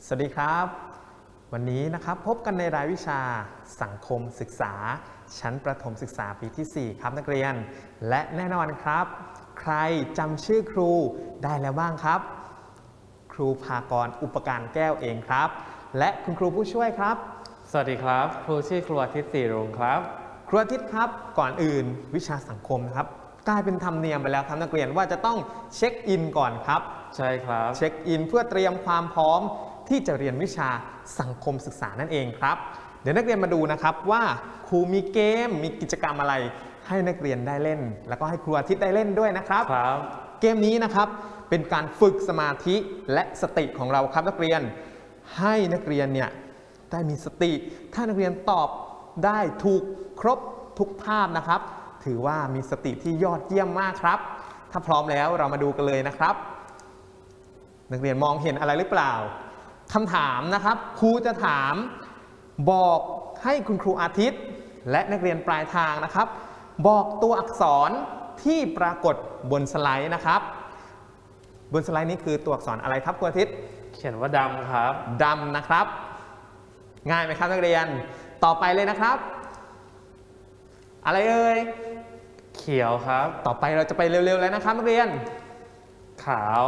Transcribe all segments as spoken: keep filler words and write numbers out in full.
สวัสดีครับวันนี้นะครับพบกันในรายวิชาสังคมศึกษาชั้นประถมศึกษาปีที่สี่ครับนักเรียนและแน่นอนครับใครจำชื่อครูได้แล้วบ้างครับครูภากรอุปการแก้วเองครับและคุณครูผู้ช่วยครับสวัสดีครับครูชื่อครูอาทิตย์ศรีรุ้งครับครูอาทิตย์ครับก่อนอื่นวิชาสังคมนะครับกลายเป็นธรรมเนียมไปแล้วครับนักเรียนว่าจะต้องเช็คอินก่อนครับใช่ครับเช็คอินเพื่อเตรียมความพร้อมที่จะเรียนวิชาสังคมศึกษานั่นเองครับเดี๋ยวนักเรียนมาดูนะครับว่าครูมีเกมมีกิจกรรมอะไรให้นักเรียนได้เล่นแล้วก็ให้ครูอาทิตย์ได้เล่นด้วยนะครับครับเกมนี้นะครับเป็นการฝึกสมาธิและสติของเราครับนักเรียนให้นักเรียนเนี่ยได้มีสติถ้านักเรียนตอบได้ถูกครบทุกภาพนะครับถือว่ามีสติที่ยอดเยี่ยมมากครับถ้าพร้อมแล้วเรามาดูกันเลยนะครับนักเรียนมองเห็นอะไรหรือเปล่าคำถามนะครับครูจะถามบอกให้คุณครูอาทิตย์และนักเรียนปลายทางนะครับบอกตัวอักษรที่ปรากฏบนสไลด์นะครับบนสไลด์นี้คือตัวอักษรอะไรครับครูอาทิตย์เขียนว่าดำครับดำนะครับง่ายไหมครับนักเรียนต่อไปเลยนะครับอะไรเอ่ยเขียวครับต่อไปเราจะไปเร็วๆแล้วนะครับนักเรียนขาว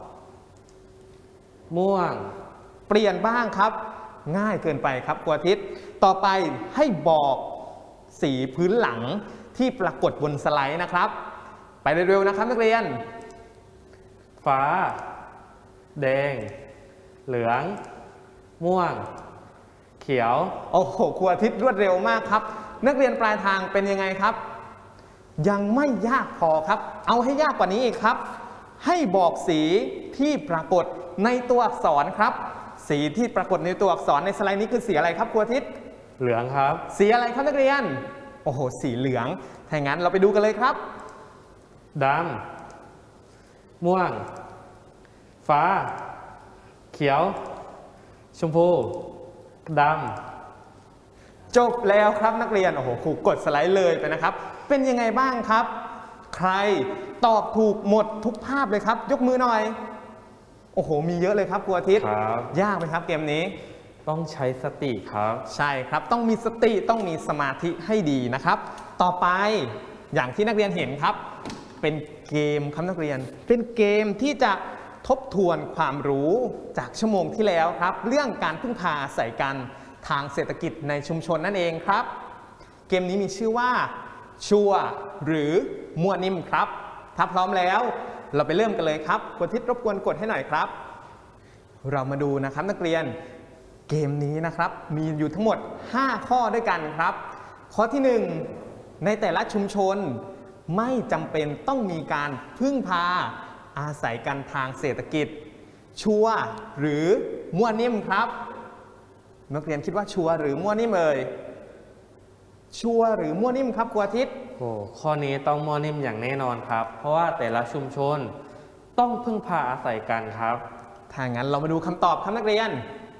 ม่วงเปลี่ยนบ้างครับง่ายเกินไปครับครูอาทิตย์ต่อไปให้บอกสีพื้นหลังที่ปรากฏบนสไลด์นะครับไปเร็วๆนะครับนักเรียนฟ้าแดงเหลืองม่วงเขียวโอ้โหครูอาทิตย์รวดเร็วมากครับนักเรียนปลายทางเป็นยังไงครับยังไม่ยากพอครับเอาให้ยากกว่านี้อีกครับให้บอกสีที่ปรากฏในตัวอักษรครับสีที่ปรากฏในตัวอักษรในสไลด์นี้คือสีอะไรครับครูอาทิตย์เหลืองครับสีอะไรครับนักเรียนโอ้โหสีเหลืองถ้าอย่างนั้นเราไปดูกันเลยครับดำม่วงฟ้าเขียวชมพูดำจบแล้วครับนักเรียนโอ้โหครูกดสไลด์เลยไปนะครับเป็นยังไงบ้างครับใครตอบถูกหมดทุกภาพเลยครับยกมือหน่อยโอ้โหมีเยอะเลยครับครูอาทิตย์ยากไหมครับเกมนี้ต้องใช้สติครับใช่ครับต้องมีสติต้องมีสมาธิให้ดีนะครับต่อไปอย่างที่นักเรียนเห็นครับเป็นเกมครับนักเรียนเป็นเกมที่จะทบทวนความรู้จากชั่วโมงที่แล้วครับเรื่องการพึ่งพาอาศัยกันทางเศรษฐกิจในชุมชนนั่นเองครับเกมนี้มีชื่อว่าชัวร์หรือมั่วนิ่มครับถ้าพร้อมแล้วเราไปเริ่มกันเลยครับครูอาทิตย์รบกวนกดให้หน่อยครับเรามาดูนะครับนักเรียนเกมนี้นะครับมีอยู่ทั้งหมดห้าข้อด้วยกันครับข้อที่หนึ่งในแต่ละชุมชนไม่จำเป็นต้องมีการพึ่งพาอาศัยกันทางเศรษฐกิจชัวร์หรือมั่วนิ่มครับนักเรียนคิดว่าชัวร์หรือมั่วนิ่มเอ่ยชัวร์หรือมั่วนิ่มครับครูอาทิตย์โอ้ข้อนี้ต้องมั่วนิ่มอย่างแน่นอนครับเพราะว่าแต่ละชุมชนต้องพึ่งพาอาศัยกันครับถ้างั้นเรามาดูคำตอบครับนักเรียน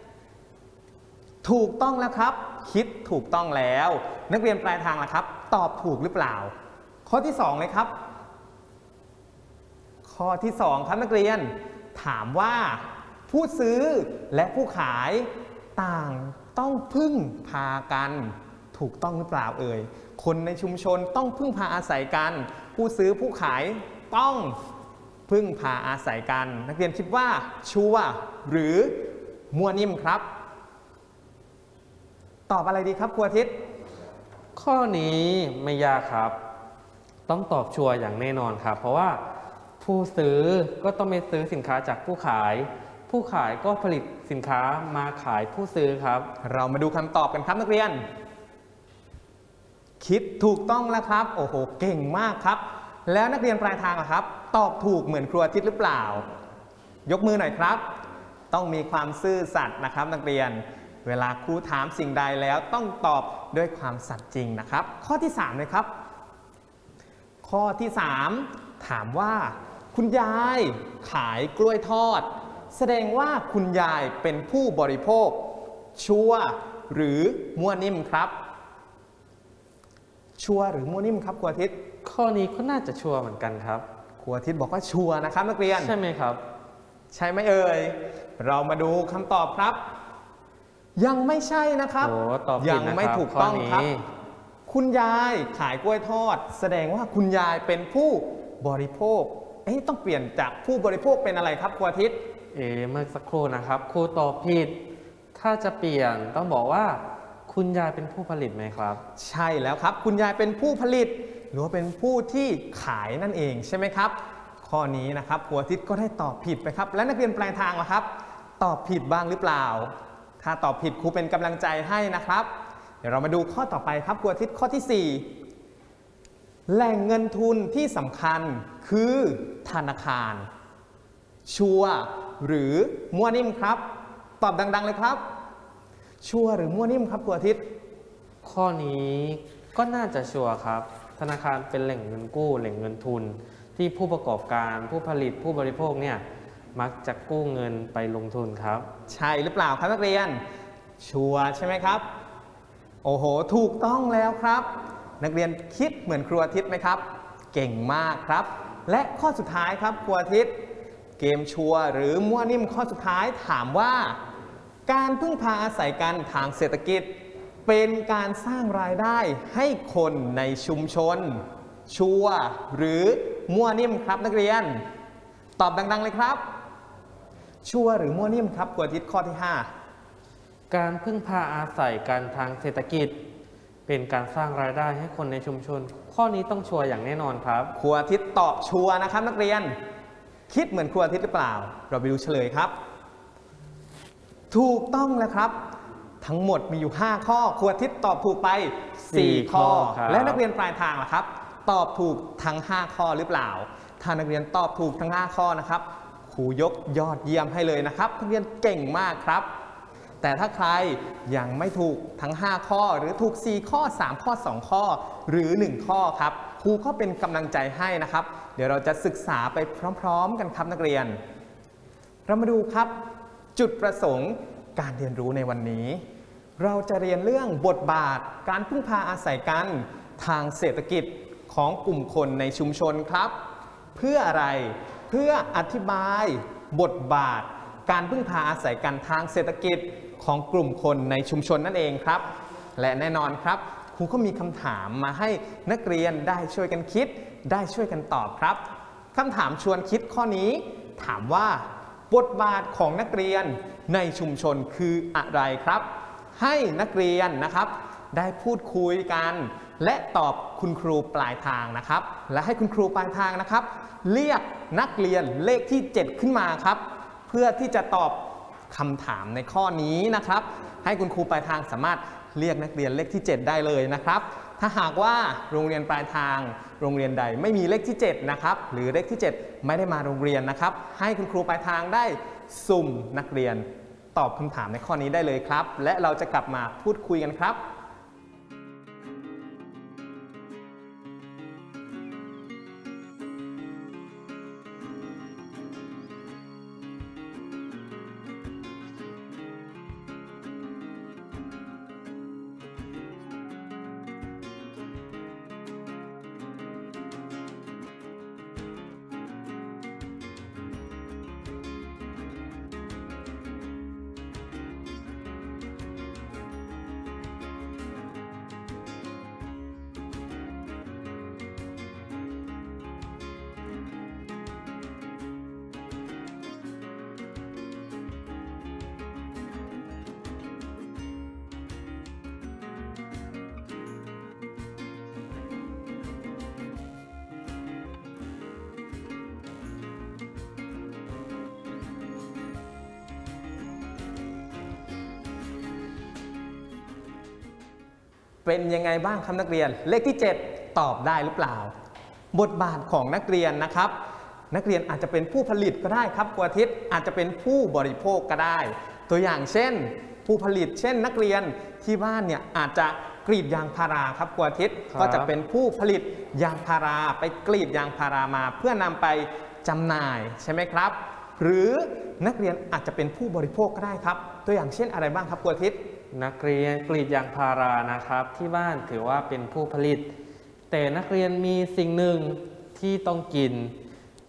ถูกต้องแล้วครับคิดถูกต้องแล้วนักเรียนปลายทางล่ะครับตอบถูกหรือเปล่าข้อที่สองเลยครับข้อที่สองครับนักเรียนถามว่าผู้ซื้อและผู้ขายต่างต้องพึ่งพากันถูกต้องหรือเปล่าเอ่ยคนในชุมชนต้องพึ่งพาอาศัยกันผู้ซื้อผู้ขายต้องพึ่งพาอาศัยกันนักเรียนคิดว่าชัวร์หรือมั่วนิ่มครับตอบอะไรดีครับครูอาทิตย์ข้อนี้ไม่ยากครับต้องตอบชัวร์อย่างแน่นอนครับเพราะว่าผู้ซื้อก็ต้องไปซื้อสินค้าจากผู้ขายผู้ขายก็ผลิตสินค้ามาขายผู้ซื้อครับเรามาดูคำตอบกันครับนักเรียนคิดถูกต้องแล้วครับโอ้โหเก่งมากครับแล้วนักเรียนปลายทางครับตอบถูกเหมือนครูอาทิตย์หรือเปล่ายกมือหน่อยครับต้องมีความซื่อสัตย์นะครับนักเรียนเวลาครูถามสิ่งใดแล้วต้องตอบด้วยความสัตย์จริงนะครับข้อที่สามเลยครับข้อที่สามถามว่าคุณยายขายกล้วยทอดแสดงว่าคุณยายเป็นผู้บริโภคชัวร์หรือมั่วนิ่มครับชัวร์หรือมั่วนิ่มครับครูอาทิตย์ข้อนี้ก็น่าจะชัวร์เหมือนกันครับครูอาทิตย์บอกว่าชัวร์นะครับนักเรียนใช่ไหมครับใช่ไหมเอ่ยเรามาดูคำตอบครับ ยังไม่ใช่นะครับโอ้ตอบผิดยังไม่นะครับถูกต้องข้อนี้ครับ คุณยายขายกล้วยทอด แสดงว่าคุณยายเป็นผู้บริโภคเอ๊ะต้องเปลี่ยนจากผู้บริโภคเป็นอะไรครับครูอาทิตย์เอเมื่อสักครู่นะครับครูตอบผิดถ้าจะเปลี่ยนต้องบอกว่าคุณยายเป็นผู้ผลิตไหมครับใช่แล้วครับ คุณยายเป็นผู้ผลิต หรือว่าเป็นผู้ที่ขายนั่นเองใช่ไหมครับ ข้อนี้นะครับครูอาทิตย์ก็ได้ตอบผิดไปครับ และนักเรียนปลายทางล่ะครับ ตอบผิดบ้างหรือเปล่า ถ้าตอบผิดครูเป็นกำลังใจให้นะครับ เดี๋ยวเรามาดูข้อต่อไปครับครูอาทิตย์ข้อที่สี่แหล่งเงินทุนที่สำคัญคือธนาคาร ชัวร์หรือมั่วนิ่มครับ ตอบดังๆเลยครับ ชัวร์หรือมั่วนิ่มครับครูอาทิตย์ข้อนี้ก็น่าจะชัวร์ครับธนาคารเป็นแหล่งเงินกู้แหล่งเงินทุน ที่ผู้ประกอบการผู้ผลิตผู้บริโภคเนี่ยมักจะกู้เงินไปลงทุนครับใช่หรือเปล่าครับนักเรียน ชัวร์ใช่ไหมครับ โอ้โหถูกต้องแล้วครับ นักเรียนคิดเหมือนครูอาทิตย์ไหมครับ เก่งมากครับ และข้อสุดท้ายครับครูอาทิตย์ เกมชัวร์หรือมั่วนิ่มข้อสุดท้ายถามว่า การพึ่งพาอาศัยกันทางเศรษฐกิจ เป็นการสร้างรายได้ให้คนในชุมชน ชัวร์หรือมั่วนิ่มครับนักเรียน ตอบดังๆเลยครับ ชัวร์หรือมั่วนิ่มครับครูอาทิตย์ข้อที่ห้าการพึ่งพาอาศัยกันทางเศรษฐกิจ เป็นการสร้างรายได้ให้คนในชุมชน ข้อนี้ต้องชัวร์อย่างแน่นอนครับครูอาทิตย์ตอบชัวร์นะครับนักเรียน คิดเหมือนครูอาทิตย์หรือเปล่า เราไปดูเฉลยครับ ถูกต้องแล้วครับ ทั้งหมดมีอยู่ห้าข้อครูอาทิตย์ตอบถูกไปสี่ ข้อครับและนักเรียนปลายทางล่ะครับ ตอบถูกทั้งห้าข้อหรือเปล่า ถ้านักเรียนตอบถูกทั้งห้าข้อนะครับครูยกยอดเยี่ยมให้เลยนะครับนักเรียนเก่งมากครับ แต่ถ้าใครยังไม่ถูกทั้งห้าข้อหรือถูกสี่ข้อสามข้อสองข้อหรือหนึ่งข้อครับครูก็เป็นกำลังใจให้นะครับ เดี๋ยวเราจะศึกษาไปพร้อมๆกันครับนักเรียน เรามาดูครับ จุดประสงค์การเรียนรู้ในวันนี้ เราจะเรียนเรื่องบทบาทการพึ่งพาอาศัยกันทางเศรษฐกิจของกลุ่มคนในชุมชนครับ เพื่ออะไรเพื่ออธิบายบทบาท การพึ่งพาอาศัยกันทางเศรษฐกิจของกลุ่มคนในชุมชนนั่นเองครับ และแน่นอนครับครูก็มีคำถามมาให้นักเรียนได้ช่วยกันคิด ได้ช่วยกันตอบครับคำถามชวนคิดข้อนี้ ถามว่า บทบาทของนักเรียนในชุมชนคืออะไรครับ ให้นักเรียนนะครับ ได้พูดคุยกัน และตอบคุณครูปลายทางนะครับ และให้คุณครูปลายทางนะครับ เรียกนักเรียนเลขที่เจ็ดขึ้นมาครับ เพื่อที่จะตอบคำถามในข้อนี้นะครับ ให้คุณครูปลายทางสามารถเรียกนักเรียนเลขที่เจ็ดได้เลยนะครับ ถ้าหากว่าโรงเรียนปลายทาง โรงเรียนใดไม่มีเลขที่เจ็ดนะครับ หรือเลขที่เจ็ดไม่ได้มาโรงเรียนนะครับ ให้คุณครูปลายทางได้สุ่มนักเรียนตอบคำถามในข้อนี้ได้เลยครับ และเราจะกลับมาพูดคุยกันครับ เป็นยังไงบ้างครับนักเรียนเลขที่เจ็ดตอบได้หรือเปล่า บทบาทของนักเรียนนะครับ นักเรียนอาจจะเป็นผู้ผลิตก็ได้ครับครูอาทิตย์อาจจะเป็นผู้บริโภคก็ได้ ตัวอย่างเช่น ผู้ผลิตเช่น นักเรียนที่บ้านเนี่ยอาจจะกรีดยางพาราครับครูอาทิตย์ก็จะเป็นผู้ผลิตยางพาราไปกรีดยางพารามา เพื่อนำไปจำหน่ายใช่ไหมครับ หรือนักเรียนอาจจะเป็นผู้บริโภคก็ได้ครับ ตัวอย่างเช่นอะไรบ้างครับครูอาทิตย์นักเรียนกรีดยางพารานะครับที่บ้านถือว่าเป็นผู้ผลิต แต่นักเรียนมีสิ่งหนึ่งที่ต้องกิน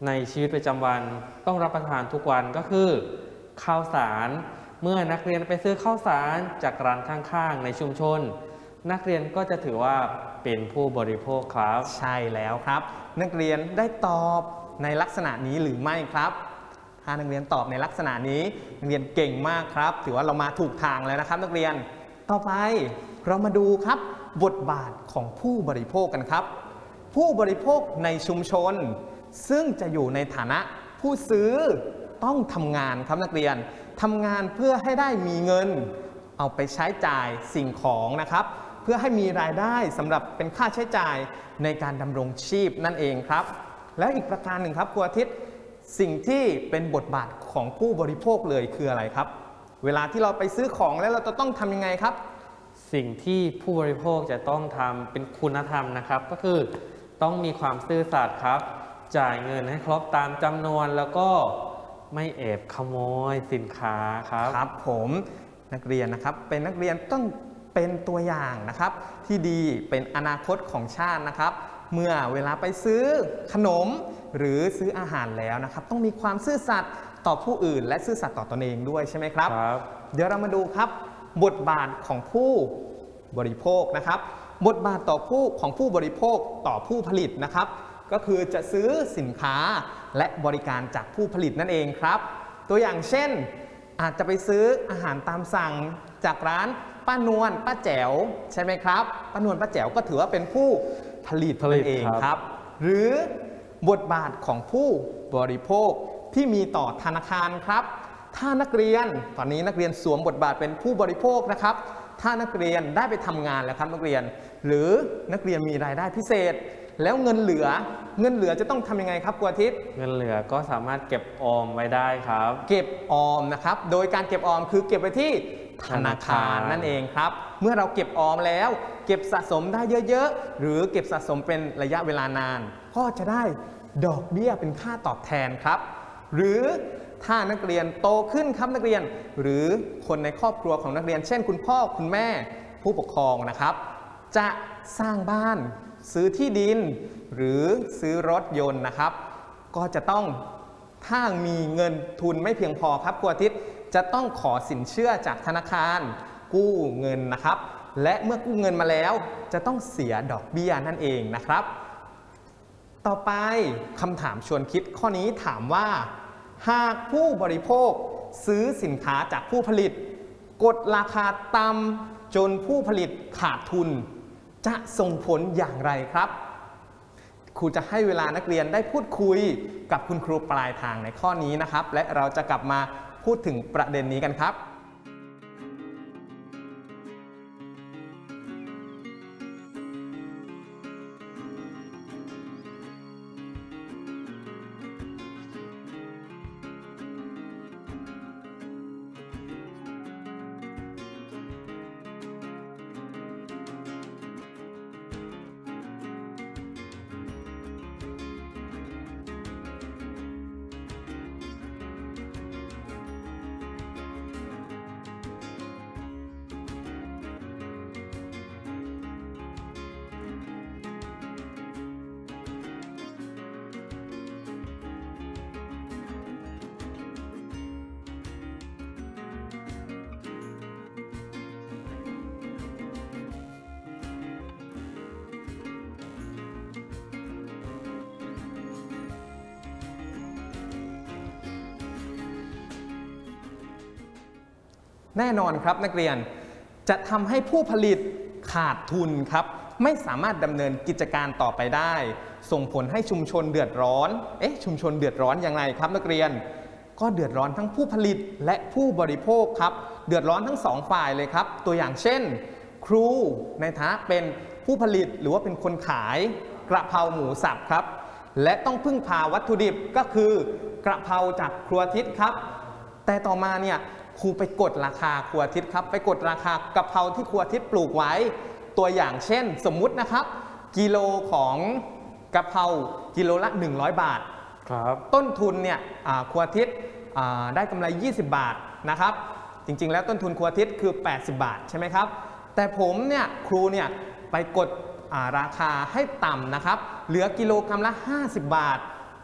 ในชีวิตประจำวันต้องรับประทานทุกวันก็คือข้าวสารเมื่อนักเรียนไปซื้อข้าวสารจากร้านข้างๆในชุมชนนักเรียนก็จะถือว่าเป็นผู้บริโภคครับใช่แล้วครับนักเรียนได้ตอบในลักษณะนี้หรือไม่ครับถ้านักเรียนตอบในลักษณะนี้นักเรียนเก่งมากครับถือว่าเรามาถูกทางแล้วนะครับนักเรียนต่อไปเรามาดูครับบทบาทของผู้บริโภคกันครับผู้บริโภคในชุมชนซึ่งจะอยู่ในฐานะผู้ซื้อต้องทำงานครับนักเรียนทำงานเพื่อให้ได้มีเงินเอาไปใช้จ่ายสิ่งของนะครับเพื่อให้มีรายได้สำหรับเป็นค่าใช้จ่ายในการดำรงชีพนั่นเองครับแล้วอีกประการหนึ่งครับครูอาทิตย์สิ่งที่เป็นบทบาทของผู้บริโภคเลยคืออะไรครับเวลาที่เราไปซื้อของแล้วเราจะต้องทำยังไงครับสิ่งที่ผู้บริโภคจะต้องทำเป็นคุณธรรมนะครับก็คือต้องมีความซื่อสัตย์ครับจ่ายเงินให้ครบตามจำนวนแล้วก็ไม่แอบขโมยสินค้าครับครับผมนักเรียนนะครับเป็นนักเรียนต้องเป็นตัวอย่างนะครับที่ดีเป็นอนาคตของชาตินะครับเมื่อเวลาไปซื้อขนมหรือซื้ออาหารแล้วนะครับต้องมีความซื่อสัตย์ต่อผู้อื่นและซื่อสัตย์ต่อตนเองด้วยใช่ไหมครับครับเดี๋ยวเรามาดูครับบทบาทของผู้บริโภคนะครับบทบาทต่อผู้ของผู้บริโภคต่อผู้ผลิตนะครับก็คือจะซื้อสินค้าและบริการจากผู้ผลิตนั่นเองครับตัวอย่างเช่นอาจจะไปซื้ออาหารตามสั่งจากร้านป้านวลป้าแจ๋วใช่ไหมครับป้านวลป้าแจ๋วก็ถือว่าเป็นผู้ผลิตนั่นเองครับหรือบทบาทของผู้บริโภคที่มีต่อธนาคารครับถ้านักเรียนตอนนี้นักเรียนสวมบทบาทเป็นผู้บริโภคนะครับถ้านักเรียนได้ไปทำงานแล้วครับนักเรียนหรือนักเรียนมีรายได้พิเศษแล้วเงินเหลือเงินเหลือจะต้องทำยังไงครับครูอาทิตย์เงินเหลือก็สามารถเก็บออมไว้ได้ครับเก็บออมนะครับโดยการเก็บออมคือเก็บไว้ที่ธนาคารนั่นเองครับเมื่อเราเก็บออมแล้วเก็บสะสมได้เยอะๆหรือเก็บสะสมเป็นระยะเวลานานก็จะได้ดอกเบี้ยเป็นค่าตอบแทนครับหรือถ้านักเรียนโตขึ้นครับนักเรียนหรือคนในครอบครัวของนักเรียนเช่นคุณพ่อคุณแม่ผู้ปกครองนะครับจะสร้างบ้านซื้อที่ดินหรือซื้อรถยนต์นะครับก็จะต้องถ้ามีเงินทุนไม่เพียงพอครับครูอาทิตย์จะต้องขอสินเชื่อจากธนาคารกู้เงินนะครับและเมื่อกู้เงินมาแล้วจะต้องเสียดอกเบี้ยนั่นเองนะครับต่อไปคำถามชวนคิดข้อนี้ถามว่าหากผู้บริโภคซื้อสินค้าจากผู้ผลิตกดราคาต่ำจนผู้ผลิตขาดทุนจะส่งผลอย่างไรครับครูจะให้เวลานักเรียนได้พูดคุยกับคุณครูปลายทางในข้อนี้นะครับและเราจะกลับมาพูดถึงประเด็นนี้กันครับแน่นอนครับนักเรียนจะทำให้ผู้ผลิตขาดทุนครับไม่สามารถดำเนินกิจการต่อไปได้ส่งผลให้ชุมชนเดือดร้อนเอ๊ะชุมชนเดือดร้อนยังไงครับนักเรียนก็เดือดร้อนทั้งผู้ผลิตและผู้บริโภคครับเดือดร้อนทั้งสองฝ่ายเลยครับตัวอย่างเช่นครูในฐานะเป็นผู้ผลิตหรือว่าเป็นคนขายกระเพราหมูสับครับและต้องพึ่งพาวัตถุดิบก็คือกระเพราจากครัวทิศครับแต่ต่อมาเนี่ยครูไปกดราคาครัวทิศครับไปกดราคากะเพราที่ครัวทิศปลูกไว้ตัวอย่างเช่นสมมุตินะครับกิโลของกะเพรากิโลละหนึ่งร้อยบาทครับต้นทุนเนี่ยครัวทิศได้กำไรยี่สิบบาทนะครับจริงๆแล้วต้นทุนครัวทิศคือแปดสิบบาทใช่ไหมครับแต่ผมเนี่ยครูเนี่ยไปกดราคาให้ต่ำนะครับเหลือกิโลกรัมละห้าสิบบาท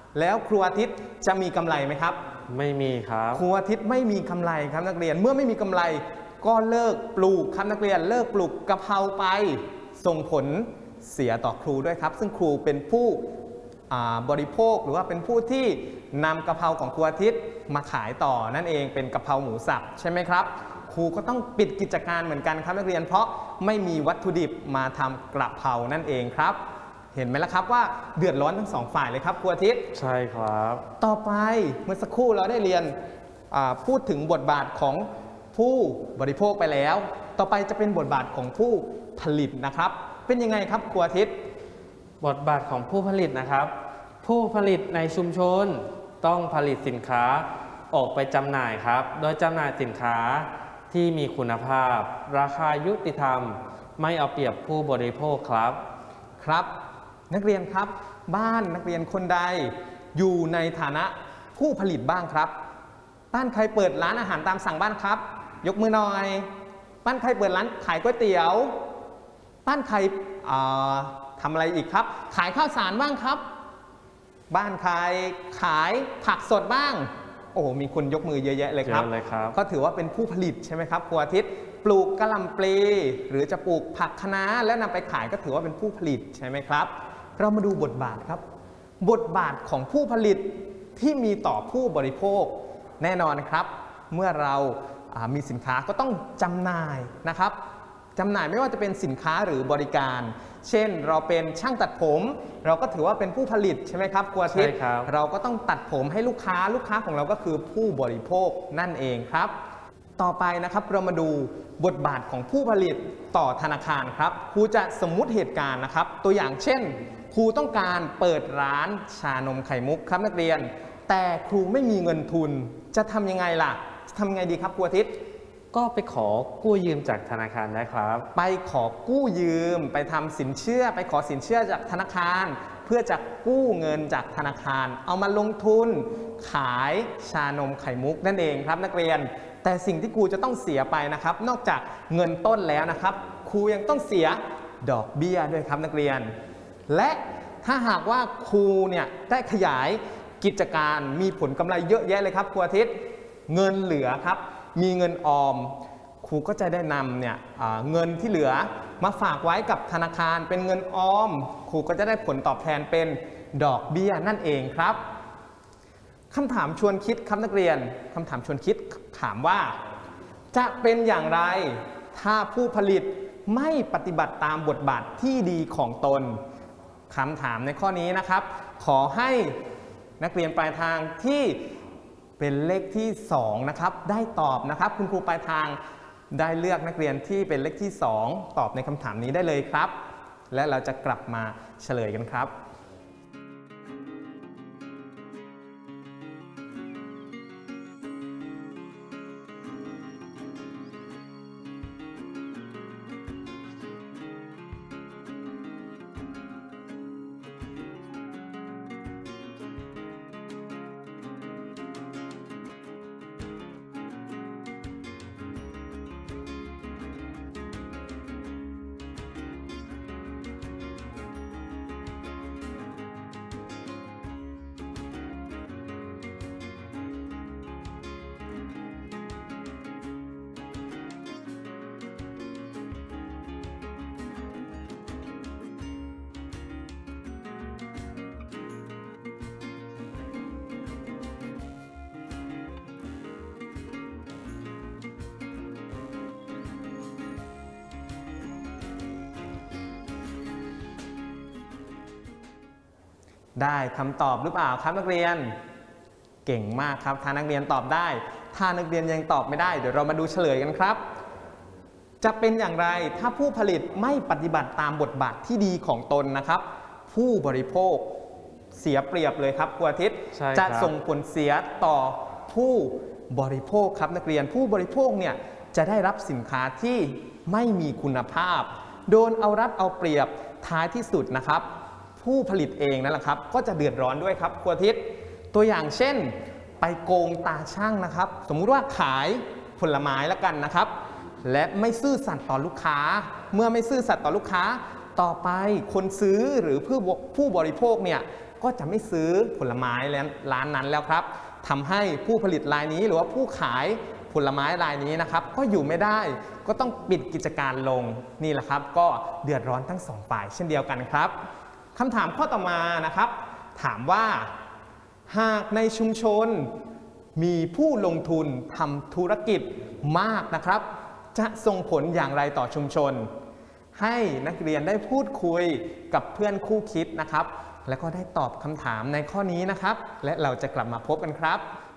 แล้วครูอาทิตย์จะมีกำไรไหมครับไม่มีครับครูอาทิตย์ไม่มีกำไรครับนักเรียนเมื่อไม่มีกำไรก็เลิกปลูกครับนักเรียนเลิกปลูกกะเพราไปส่งผลเสียต่อครูด้วยครับซึ่งครูเป็นผู้บริโภคหรือว่าเป็นผู้ที่นำกะเพราของครูอาทิตย์มาขายต่อนั่นเองเป็นกะเพราหมูสับใช่ไหมครับครูก็ต้องปิดกิจการเหมือนกันครับนักเรียนเพราะไม่มีวัตถุดิบมาทำกระเพรานั่นเองครับเห็นไหมล่ะครับว่าเดือดร้อนทั้งสองฝ่ายเลยครับครูอาทิตย์ใช่ครับต่อไปเมื่อสักครู่เราได้เรียนพูดถึงบทบาทของผู้บริโภคไปแล้วต่อไปจะเป็นบทบาทของผู้ผลิตนะครับเป็นยังไงครับครูอาทิตย์บทบาทของผู้ผลิตนะครับผู้ผลิตในชุมชนต้องผลิตสินค้าออกไปจำหน่ายครับโดยจำหน่ายสินค้าที่มีคุณภาพราคายุติธรรมไม่เอาเปรียบผู้บริโภคครับครับนักเรียนครับบ้านนักเรียนคนใดอยู่ในฐานะผู้ผลิตบ้างครับบ้านใครเปิดร้านอาหารตามสั่งบ้านครับยกมือหน่อยบ้านใครเปิดร้านขายก๋วยเตี๋ยวบ้านใครทำอะไรอีกครับขายข้าวสารบ้างครับบ้านใครขายผักสดบ้างโอ้มีคนยกมือเยอะแยะเลยครับก็ถือว่าเป็นผู้ผลิตใช่ไหมครับครูอาทิตย์ปลูกกะหล่ำปลีหรือจะปลูกผักคะน้าแล้วนำไปขายก็ถือว่าเป็นผู้ผลิตใช่ไหมครับเรามาดูบทบาทครับบทบาทของผู้ผลิตที่มีต่อผู้บริโภคแน่นอนครับเมื่อเรามีสินค้าก็ต้องจำหน่ายนะครับจำหน่ายไม่ว่าจะเป็นสินค้าหรือบริการเช่นเราเป็นช่างตัดผมเราก็ถือว่าเป็นผู้ผลิตใช่ไหมครับครูอาทิตย์เราก็ต้องตัดผมให้ลูกค้าลูกค้าของเราก็คือผู้บริโภคนั่นเองครับต่อไปนะครับเรามาดูบทบาทของผู้ผลิตต่อธนาคารครับครูจะสมมุติเหตุการณ์นะครับตัวอย่างเช่นครูต้องการเปิดร้านชานมไข่มุกครับนักเรียนแต่ครูไม่มีเงินทุนจะทำยังไงล่ะทำยังไงดีครับครูอาทิตย์ก็ไปขอกู้ยืมจากธนาคารได้ครับไปขอกู้ยืมไปทำสินเชื่อไปขอสินเชื่อจากธนาคารเพื่อจะกู้เงินจากธนาคารเอามาลงทุนขายชานมไข่มุกนั่นเองครับนักเรียนแต่สิ่งที่ครูจะต้องเสียไปนะครับนอกจากเงินต้นแล้วนะครับครูยังต้องเสียดอกเบี้ยด้วยครับนักเรียนและถ้าหากว่าครูเนี่ยได้ขยายกิจการมีผลกำไรเยอะแยะเลยครับครูอาทิตย์เงินเหลือครับมีเงินออมครูก็จะได้นำเนี่ยเงินที่เหลือมาฝากไว้กับธนาคารเป็นเงินออมครูก็จะได้ผลตอบแทนเป็นดอกเบี้ยนั่นเองครับคำถามชวนคิดครับนักเรียนคำถามชวนคิดถามว่าจะเป็นอย่างไรถ้าผู้ผลิตไม่ปฏิบัติตามบทบาทที่ดีของตนคำถามในข้อนี้นะครับขอให้นักเรียนปลายทางที่เป็นเลขที่สองนะครับได้ตอบนะครับคุณครูปลายทางได้เลือกนักเรียนที่เป็นเลขที่สองตอบในคำถามนี้ได้เลยครับและเราจะกลับมาเฉลยกันครับได้คำตอบหรือเปล่าครับนักเรียนเก่งมากครับถ้านักเรียนตอบได้ถ้านักเรียนยังตอบไม่ได้เดี๋ยวเรามาดูเฉลยกันครับจะเป็นอย่างไรถ้าผู้ผลิตไม่ปฏิบัติตามบทบาทที่ดีของตนนะครับผู้บริโภคเสียเปรียบเลยครับครูอาทิตย์จะส่งผลเสียต่อผู้บริโภคครับนักเรียนผู้บริโภคเนี่ยจะได้รับสินค้าที่ไม่มีคุณภาพโดนเอารัดเอาเปรียบท้ายที่สุดนะครับผู้ผลิตเองนั่นแหละครับก็จะเดือดร้อนด้วยครับครูอาทิตย์ตัวอย่างเช่นไปโกงตาช่างนะครับสมมุติว่าขายผลไม้แล้วกันนะครับและไม่ซื่อสัตย์ต่อลูกค้าเมื่อไม่ซื่อสัตย์ต่อลูกค้าต่อไปคนซื้อหรือผู้ผู้บริโภคเนี่ยก็จะไม่ซื้อผลไม้ร้านนั้นแล้วครับทำให้ผู้ผลิตรายนี้หรือว่าผู้ขายผลไม้รายนี้นะครับก็อยู่ไม่ได้ก็ต้องปิดกิจการลงนี่แหละครับก็เดือดร้อนทั้งสองฝ่ายเช่นเดียวกันครับคำถามข้อต่อมานะครับถามว่าหากในชุมชนมีผู้ลงทุนทำธุรกิจมากนะครับจะส่งผลอย่างไรต่อชุมชนให้นักเรียนได้พูดคุยกับเพื่อนคู่คิดนะครับแล้วก็ได้ตอบคำถามในข้อนี้นะครับและเราจะกลับมาพบกันครับ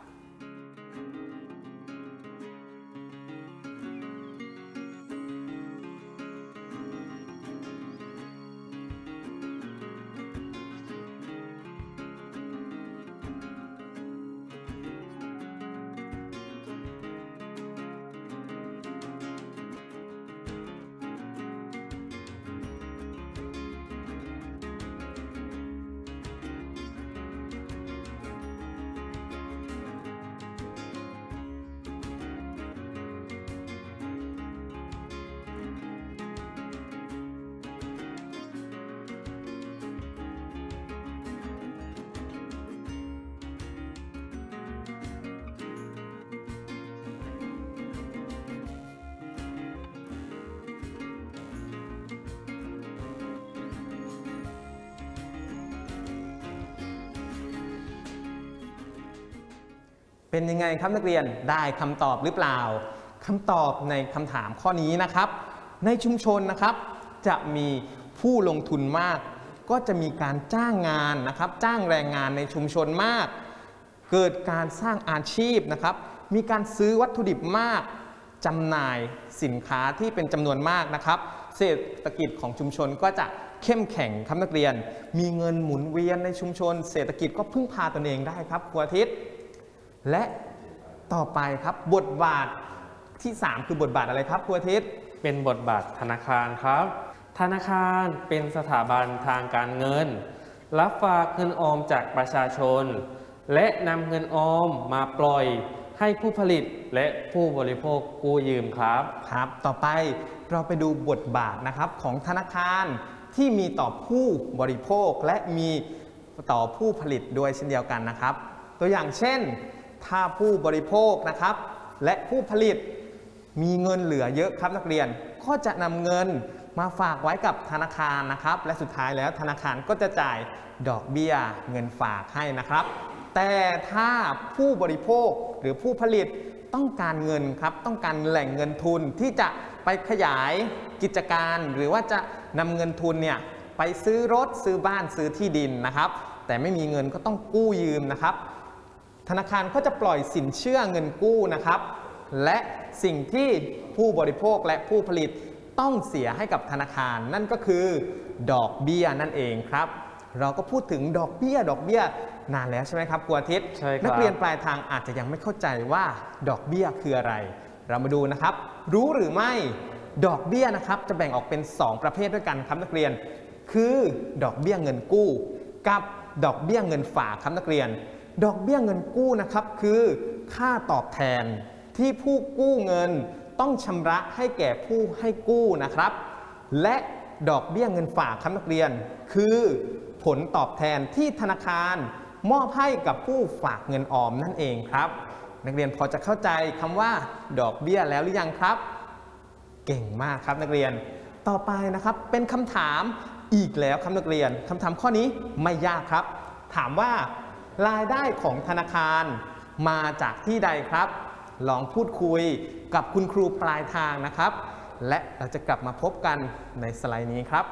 เป็นยังไงครับนักเรียนได้คำตอบหรือเปล่าคำตอบในคำถามข้อนี้นะครับในชุมชนนะครับจะมีผู้ลงทุนมากก็จะมีการจ้างงานนะครับจ้างแรงงานในชุมชนมากเกิดการสร้างอาชีพนะครับมีการซื้อวัตถุดิบมากจำหน่ายสินค้าที่เป็นจำนวนมากนะครับเศรษฐกิจของชุมชนก็จะเข้มแข็งครับนักเรียนมีเงินหมุนเวียนในชุมชนเศรษฐกิจก็พึ่งพาตนเองได้ครับครูอาทิตย์และต่อไปครับบทบาทที่สามคือบทบาทอะไรครับครูอาทิตย์เป็นบทบาทธนาคารครับธนาคารเป็นสถาบันทางการเงินรับฝากเงินออมจากประชาชนและนำเงินออมมาปล่อยให้ผู้ผลิตและผู้บริโภคกู้ยืมครับครับต่อไปเราไปดูบทบาทนะครับของธนาคารที่มีต่อผู้บริโภคและมีต่อผู้ผลิตด้วยเช่นเดียวกันนะครับตัวอย่างเช่นถ้าผู้บริโภคนะครับและผู้ผลิตมีเงินเหลือเยอะครับนักเรียนก็จะนำเงินมาฝากไว้กับธนาคารนะครับและสุดท้ายแล้วธนาคารก็จะจ่ายดอกเบี้ยเงินฝากให้นะครับแต่ถ้าผู้บริโภคหรือผู้ผลิตต้องการเงินครับต้องการแหล่งเงินทุนที่จะไปขยายกิจการหรือว่าจะนำเงินทุนเนี่ยไปซื้อรถซื้อบ้านซื้อที่ดินนะครับแต่ไม่มีเงินก็ต้องกู้ยืมนะครับธนาคารก็จะปล่อยสินเชื่อเงินกู้นะครับและสิ่งที่ผู้บริโภคและผู้ผลิตต้องเสียให้กับธนาคารนั่นก็คือดอกเบี้ยนั่นเองครับเราก็พูดถึงดอกเบี้ยดอกเบี้ยนานแล้วใช่ไหมครับครูอาทิตย์นักเรียนปลายทางอาจจะยังไม่เข้าใจว่าดอกเบี้ยคืออะไรเรามาดูนะครับรู้หรือไม่ดอกเบี้ยนะครับจะแบ่งออกเป็นสองประเภทด้วยกันครับนักเรียนคือดอกเบี้ยเงินกู้กับดอกเบี้ยเงินฝากครับนักเรียนดอกเบี้ยเงินกู้นะครับคือค่าตอบแทนที่ผู้กู้เงินต้องชำระให้แก่ผู้ให้กู้นะครับและดอกเบี้ยเงินฝากครับนักเรียนคือผลตอบแทนที่ธนาคารมอบให้กับผู้ฝากเงินออมนั่นเองครับนักเรียนพอจะเข้าใจคำว่าดอกเบี้ยแล้วหรือยังครับเก่งมากครับนักเรียนต่อไปนะครับเป็นคำถามอีกแล้วครับนักเรียนคำถามข้อนี้ไม่ยากครับถามว่ารายได้ของธนาคารมาจากที่ใดครับลองพูดคุยกับคุณครูปลายทางนะครับและเราจะกลับมาพบกันในสไลด์นี้ครับ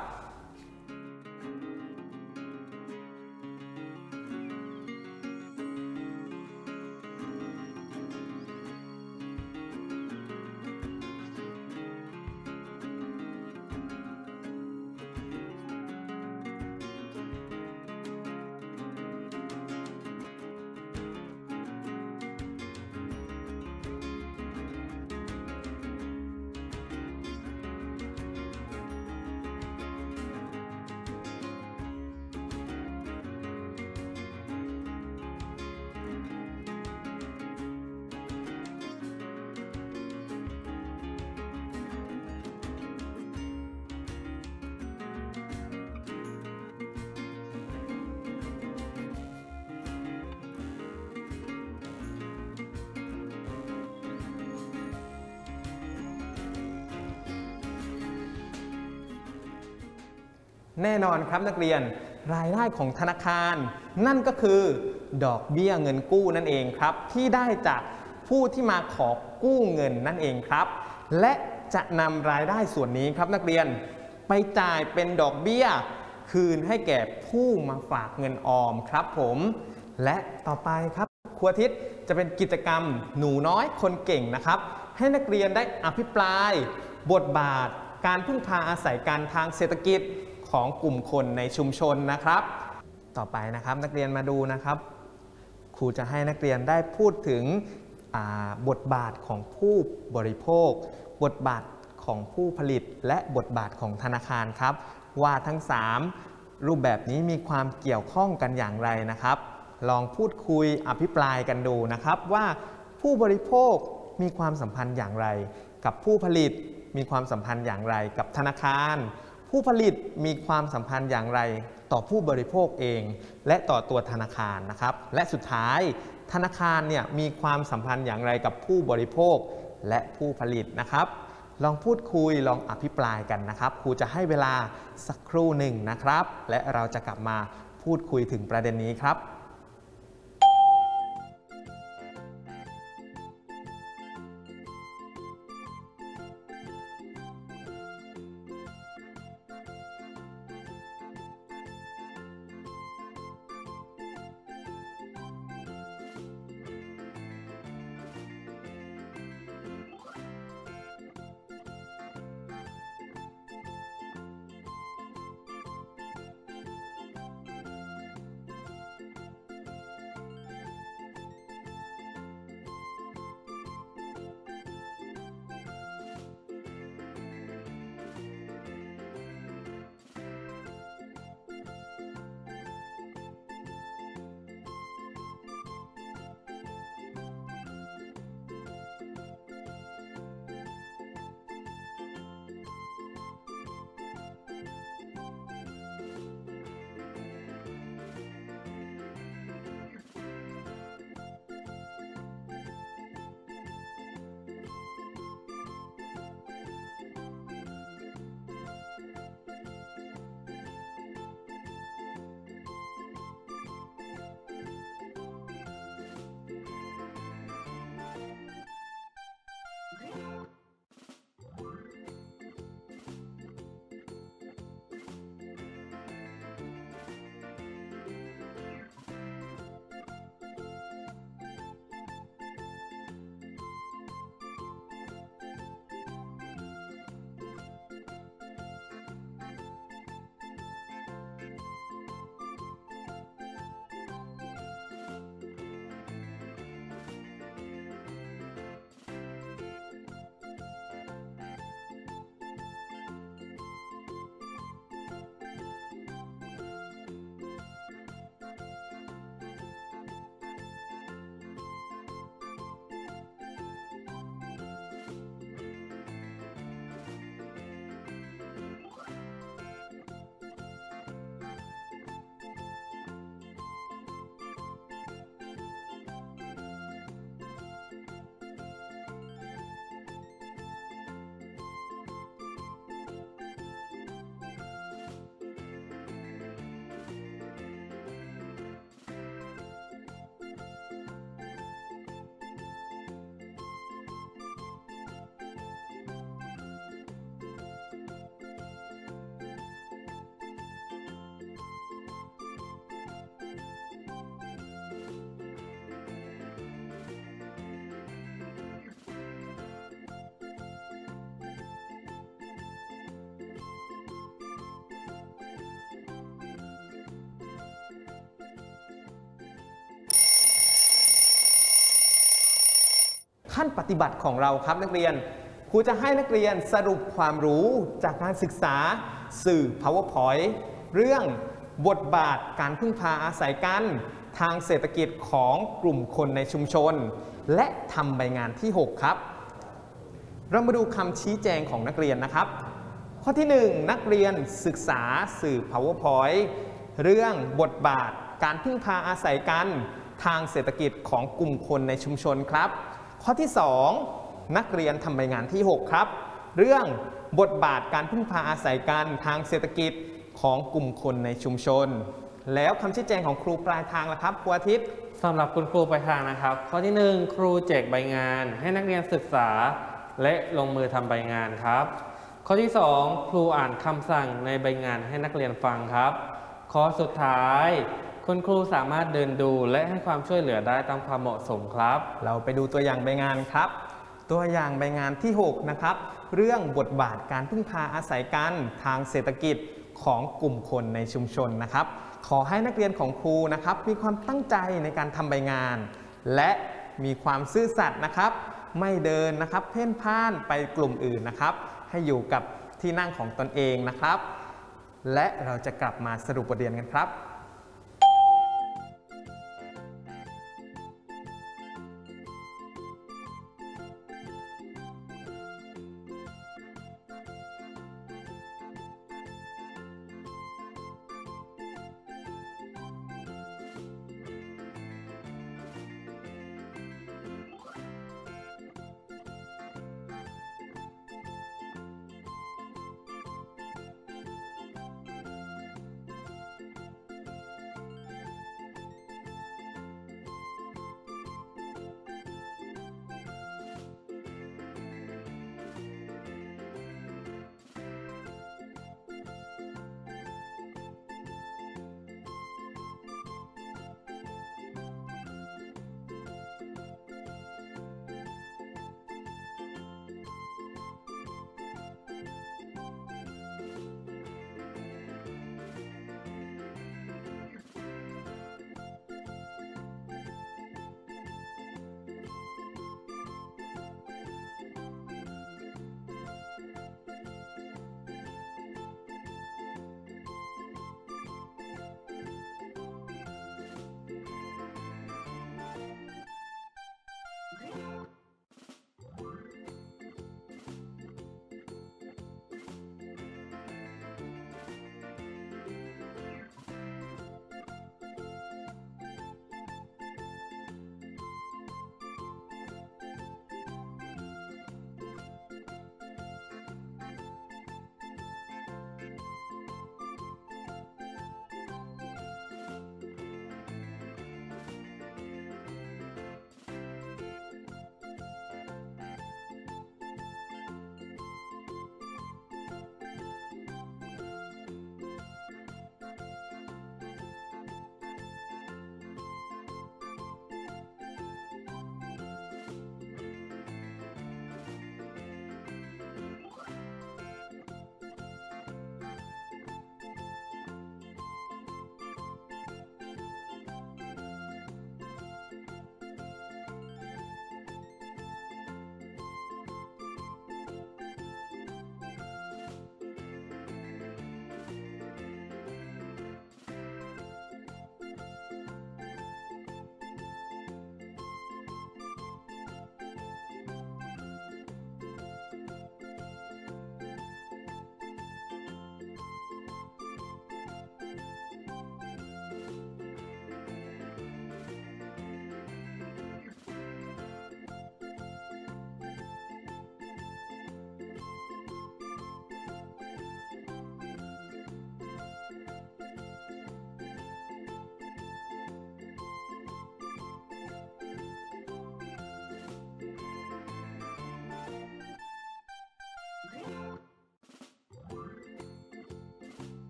แน่นอนครับนักเรียนรายได้ของธนาคารนั่นก็คือดอกเบี้ยเงินกู้นั่นเองครับที่ได้จากผู้ที่มาขอกู้เงินนั่นเองครับและจะนำรายได้ส่วนนี้ครับนักเรียนไปจ่ายเป็นดอกเบี้ยคืนให้แก่ผู้มาฝากเงินออมครับผมและต่อไปครับครูอาทิตย์จะเป็นกิจกรรมหนูน้อยคนเก่งนะครับให้นักเรียนได้อภิปรายบทบาทการพึ่งพาอาศัยกันทางเศรษฐกิจของกลุ่มคนในชุมชนนะครับต่อไปนะครับนักเรียนมาดูนะครับครูจะให้นักเรียนได้พูดถึงบทบาทของผู้บริโภคบทบาทของผู้ผลิตและบทบาทของธนาคารครับว่าทั้งสามรูปแบบนี้มีความเกี่ยวข้องกันอย่างไรนะครับลองพูดคุยอภิปรายกันดูนะครับว่าผู้บริโภคมีความสัมพันธ์อย่างไรกับผู้ผลิตมีความสัมพันธ์อย่างไรกับธนาคารผู้ผลิตมีความสัมพันธ์อย่างไรต่อผู้บริโภคเองและต่อตัวธนาคารนะครับและสุดท้ายธนาคารเนี่ยมีความสัมพันธ์อย่างไรกับผู้บริโภคและผู้ผลิตนะครับลองพูดคุยลองอภิปรายกันนะครับครูจะให้เวลาสักครู่หนึ่งนะครับและเราจะกลับมาพูดคุยถึงประเด็นนี้ครับขั้นปฏิบัติของเราครับนักเรียนครูจะให้นักเรียนสรุปความรู้จากการศึกษาสื่อ PowerPoint เรื่องบทบาทการพึ่งพาอาศัยกันทางเศรษฐกิจของกลุ่มคนในชุมชนและทำใบงานที่หกครับเรามาดูคำชี้แจงของนักเรียนนะครับข้อที่หนึ่งนักเรียนศึกษาสื่อ PowerPoint เรื่องบทบาทการพึ่งพาอาศัยกันทางเศรษฐกิจของกลุ่มคนในชุมชนครับข้อที่สองนักเรียนทำใบงานที่หกครับเรื่องบทบาทการพึ่งพาอาศัยกันทางเศรษฐกิจของกลุ่มคนในชุมชน แล้วคำชี้แจงของครูปลายทางล่ะครับครูอาทิตย์สำหรับคุณครูปลายทางนะครับข้อที่หนึ่งครูแจกใบงานให้นักเรียนศึกษาและลงมือทำใบงานครับข้อที่สองครูอ่านคำสั่งในใบงานให้นักเรียนฟังครับข้อสุดท้ายคุณครูสามารถเดินดูและให้ความช่วยเหลือได้ตามความเหมาะสมครับเราไปดูตัวอย่างใบงานครับตัวอย่างใบงานที่หกนะครับเรื่องบทบาทการพึ่งพาอาศัยกันทางเศรษฐกิจของกลุ่มคนในชุมชนนะครับขอให้นักเรียนของครูนะครับมีความตั้งใจในการทำใบงานและมีความซื่อสัตย์นะครับไม่เดินนะครับเพ่นพ่านไปกลุ่มอื่นนะครับให้อยู่กับที่นั่งของตนเองนะครับและเราจะกลับมาสรุปบทเรียนกันครับ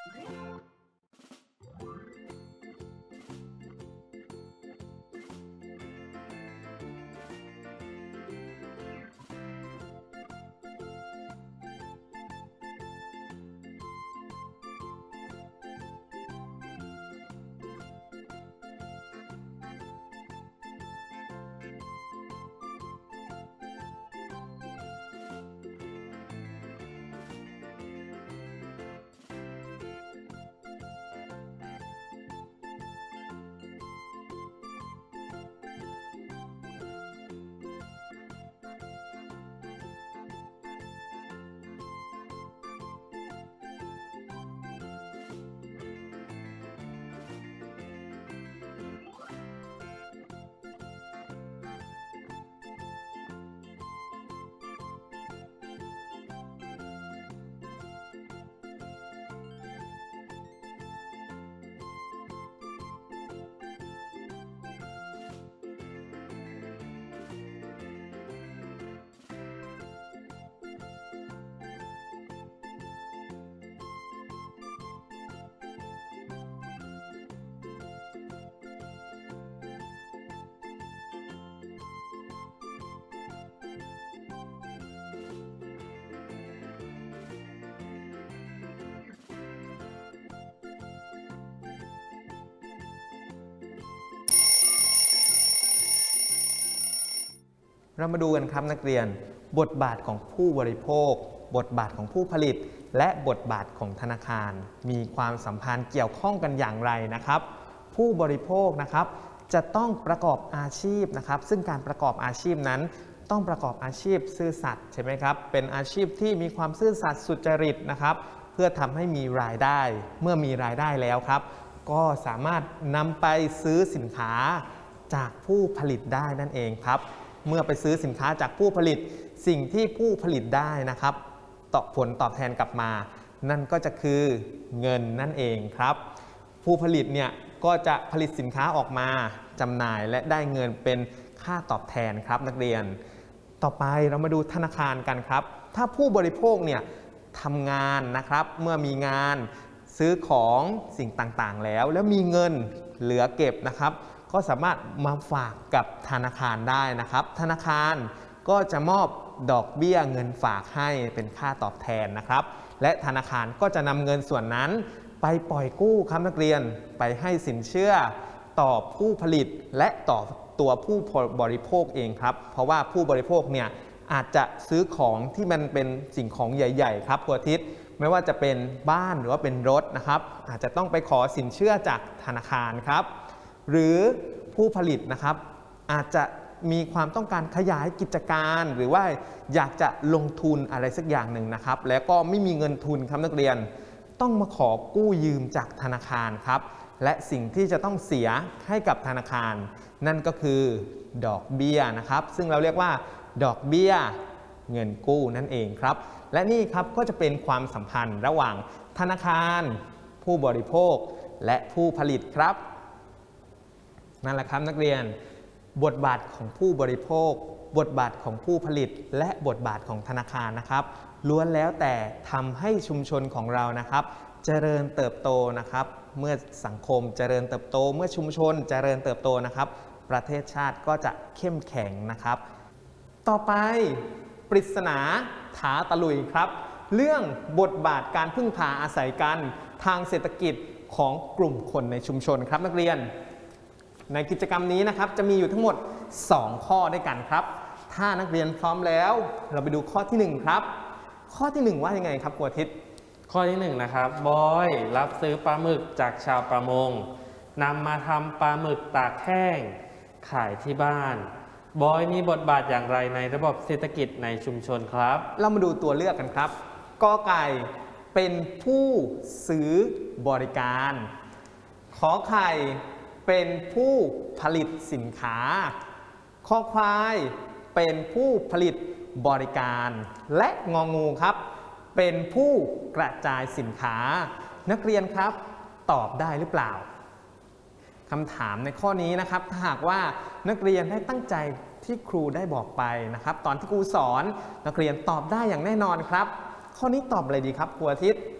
เรามาดูกันครับนักเรียนบทบาทของผู้บริโภคบทบาทของผู้ผลิตและบทบาทของธนาคารมีความสัมพันธ์เกี่ยวข้องกันอย่างไรนะครับผู้บริโภคนะครับจะต้องประกอบอาชีพนะครับซึ่งการประกอบอาชีพนั้นต้องประกอบอาชีพซื่อสัตย์ใช่ไหมครับเป็นอาชีพที่มีความซื่อสัตย์สุจริตนะครับเพื่อทำให้มีรายได้เมื่อมีรายได้แล้วครับก็สามารถนำไปซื้อสินค้าจากผู้ผลิตได้นั่นเองครับเมื่อไปซื้อสินค้าจากผู้ผลิตสิ่งที่ผู้ผลิตได้นะครับตอบผลตอบแทนกลับมานั่นก็จะคือเงินนั่นเองครับผู้ผลิตเนี่ยก็จะผลิตสินค้าออกมาจำหน่ายและได้เงินเป็นค่าตอบแทนครับนักเรียนต่อไปเรามาดูธนาคารกันครับถ้าผู้บริโภคเนี่ยทำงานนะครับเมื่อมีงานซื้อของสิ่งต่างๆแล้วแล้วมีเงินเหลือเก็บนะครับก็สามารถมาฝากกับธนาคารได้นะครับธนาคารก็จะมอบดอกเบี้ยเงินฝากให้เป็นค่าตอบแทนนะครับและธนาคารก็จะนำเงินส่วนนั้นไปปล่อยกู้ครับนักเรียนไปให้สินเชื่อต่อผู้ผลิตและต่อตัวผู้บริโภคเองครับเพราะว่าผู้บริโภคเนี่ยอาจจะซื้อของที่มันเป็นสิ่งของใหญ่ๆครับครูอาทิตย์ไม่ว่าจะเป็นบ้านหรือว่าเป็นรถนะครับอาจจะต้องไปขอสินเชื่อจากธนาคารครับหรือผู้ผลิตนะครับอาจจะมีความต้องการขยายกิจการหรือว่าอยากจะลงทุนอะไรสักอย่างหนึ่งนะครับแล้วก็ไม่มีเงินทุนครับนักเรียนต้องมาขอกู้ยืมจากธนาคารครับและสิ่งที่จะต้องเสียให้กับธนาคารนั่นก็คือดอกเบี้ยนะครับซึ่งเราเรียกว่าดอกเบี้ยเงินกู้นั่นเองครับและนี่ครับก็จะเป็นความสัมพันธ์ระหว่างธนาคารผู้บริโภคและผู้ผลิตครับนั่นแหละครับนักเรียนบทบาทของผู้บริโภคบทบาทของผู้ผลิตและบทบาทของธนาคารนะครับล้วนแล้วแต่ทำให้ชุมชนของเรานะครับเจริญเติบโตนะครับเมื่อสังคมเจริญเติบโตเมื่อชุมชนเจริญเติบโตนะครับประเทศชาติก็จะเข้มแข็งนะครับต่อไปปริศนาถาตะลุยครับเรื่องบทบาทการพึ่งพาอาศัยกันทางเศรษฐกิจของกลุ่มคนในชุมชนครับนักเรียนในกิจกรรมนี้นะครับจะมีอยู่ทั้งหมดสองข้อด้วยกันครับถ้านักเรียนพร้อมแล้วเราไปดูข้อที่หนึ่งครับข้อที่หนึ่งว่ายังไงครับครูอาทิตย์ข้อที่หนึ่งนะครับบอยรับซื้อปลาหมึกจากชาวประมงนำมาทำปลาหมึกตากแห้งขายที่บ้านบอยมีบทบาทอย่างไรในระบบเศรษฐกิจในชุมชนครับเรามาดูตัวเลือกกันครับกอไก่เป็นผู้ซื้อบริการขอไข่เป็นผู้ผลิตสินค้าคอควายเป็นผู้ผลิตบริการและงองูครับเป็นผู้กระจายสินค้านักเรียนครับตอบได้หรือเปล่าคำถามในข้อนี้นะครับถ้าหากว่านักเรียนได้ตั้งใจที่ครูได้บอกไปนะครับตอนที่ครูสอนนักเรียนตอบได้อย่างแน่นอนครับข้อนี้ตอบอะไรดีครับครูอาทิตย์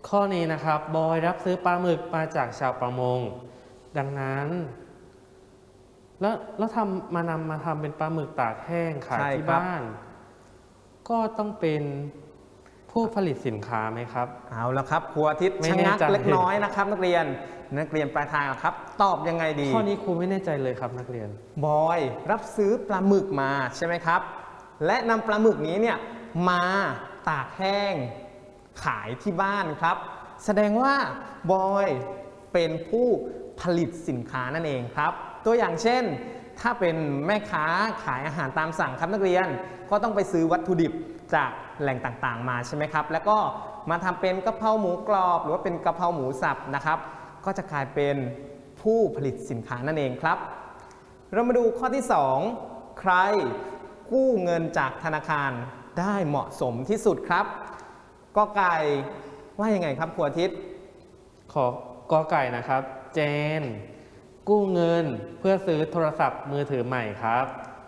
ข้อนี้นะครับบอยรับซื้อปลาหมึกมาจากชาวประมงดังนั้น แล้วแล้วทำมานำมาทำเป็นปลาหมึกตากแห้งขายที่บ้าน ก็ต้องเป็นผู้ผลิตสินค้าไหมครับเอาละครับครูอาทิตย์ชะงักเล็กน้อยนะครับนักเรียนนักเรียนปลายทางครับตอบยังไงดีข้อนี้ครูไม่แน่ใจเลยครับนักเรียนบอยรับซื้อปลาหมึกมาใช่ไหมครับและนำปลาหมึกนี้เนี่ยมาตากแห้งขายที่บ้านครับแสดงว่าบอยเป็นผู้ผลิตสินค้านั่นเองครับตัวอย่างเช่นถ้าเป็นแม่ค้าขายอาหารตามสั่งครับนักเรียนก็ต้องไปซื้อวัตถุดิบจากแหล่งต่างๆมาใช่ไหมครับแล้วก็มาทำเป็นกะเพราหมูกรอบหรือว่าเป็นกะเพราหมูสับนะครับก็จะกลายเป็นผู้ผลิตสินค้านั่นเองครับเรามาดูข้อที่สองใครกู้เงินจากธนาคารได้เหมาะสมที่สุดครับกอไก่ว่ายังไงครับครูอาทิตย์ขอกอไก่นะครับเจนกู้เงินเพื่อซื้อโทรศัพท์มือถือใหม่ครับ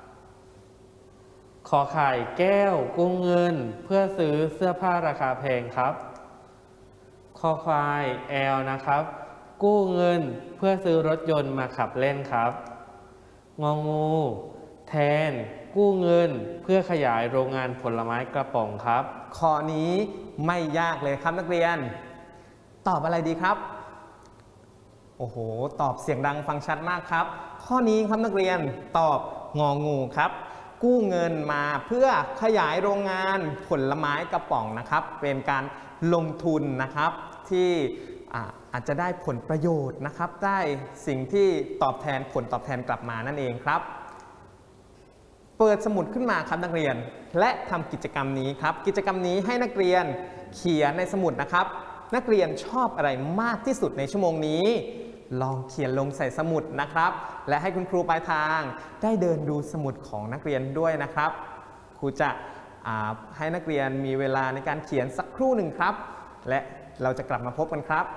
ขอไข่แก้วกู้เงินเพื่อซื้อเสื้อผ้าราคาแพงครับคอควายแอลนะครับกู้เงินเพื่อซื้อรถยนต์มาขับเล่นครับงองูแทนกู้เงินเพื่อขยายโรงงานผลไม้กระป๋องครับข้อนี้ไม่ยากเลยครับนักเรียนตอบอะไรดีครับโอ้โหตอบเสียงดังฟังชัดมากครับข้อนี้ครับนักเรียนตอบงองูครับกู้เงินมาเพื่อขยายโรงงานผลไม้กระป๋องนะครับเป็นการลงทุนนะครับที่อาจจะได้ผลประโยชน์นะครับได้สิ่งที่ตอบแทนผลตอบแทนกลับมานั่นเองครับเปิดสมุดขึ้นมาครับนักเรียนและทำกิจกรรมนี้ครับกิจกรรมนี้ให้นักเรียนเขียนในสมุดนะครับนักเรียนชอบอะไรมากที่สุดในชั่วโมงนี้ลองเขียนลงใส่สมุดนะครับและให้คุณครูปลายทางได้เดินดูสมุดของนักเรียนด้วยนะครับครูจะให้นักเรียนมีเวลาในการเขียนสักครู่หนึ่งครับและเราจะกลับมาพบกันครับ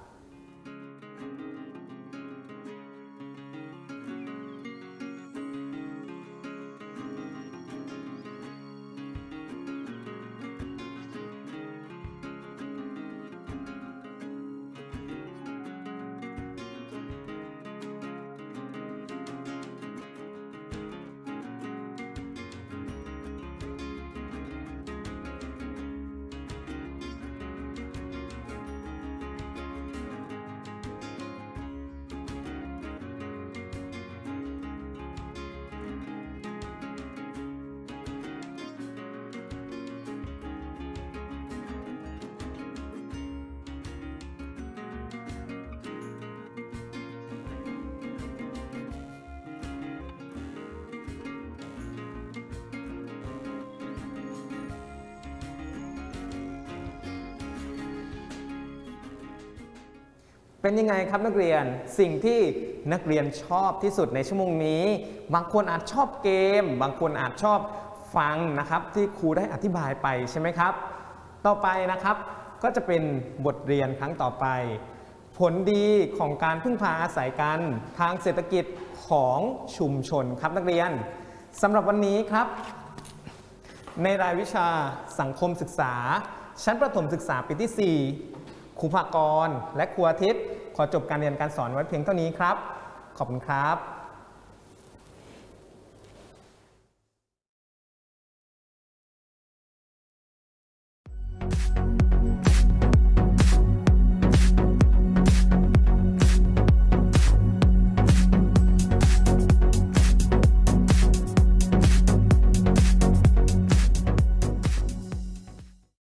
เป็นยังไงครับนักเรียนสิ่งที่นักเรียนชอบที่สุดในชั่วโมงนี้บางคนอาจชอบเกมบางคนอาจชอบฟังนะครับที่ครูได้อธิบายไปใช่ไหมครับต่อไปนะครับก็จะเป็นบทเรียนครั้งต่อไปผลดีของการพึ่งพาอาศัยกันทางเศรษฐกิจของชุมชนครับนักเรียนสำหรับวันนี้ครับในรายวิชาสังคมศึกษาชั้นประถมศึกษาปีที่สี่ครูภากรและครูอาทิตย์ขอจบการเรียนการสอนไว้เพียงเท่านี้ครับขอบคุณครับ